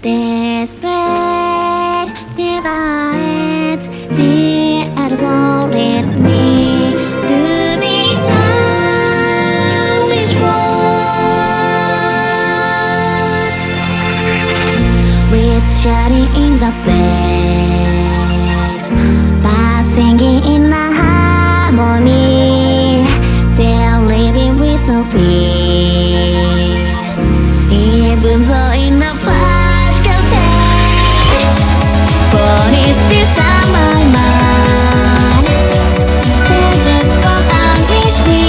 Desperate, never ends. The other lead me to the unleashed world. We're shining in the place, but singing in the harmony. They're living with no fear, even though in the past can take. But it's this time my mind changes from anguish me.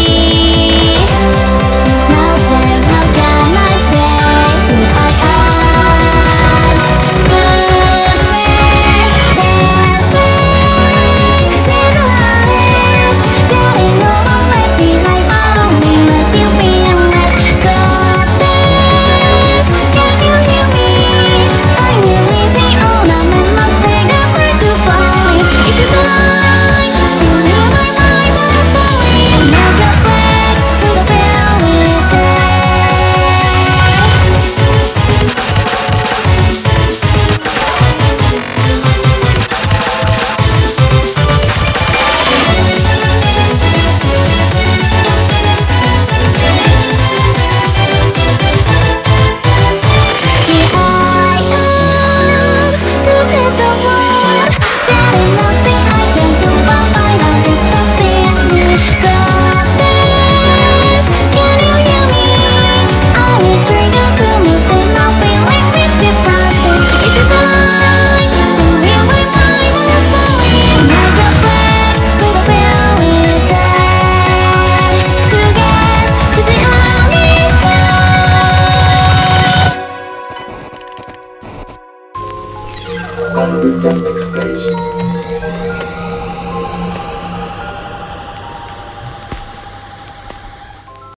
Now then, how can I say who I am? Goodness, telling no one left behind, only let you feel that. Goodness, can you hear me? I will leave the old and must say goodbye to falling. If you blind, you knew my mind was falling. Now you're back with a fairy On the next stage.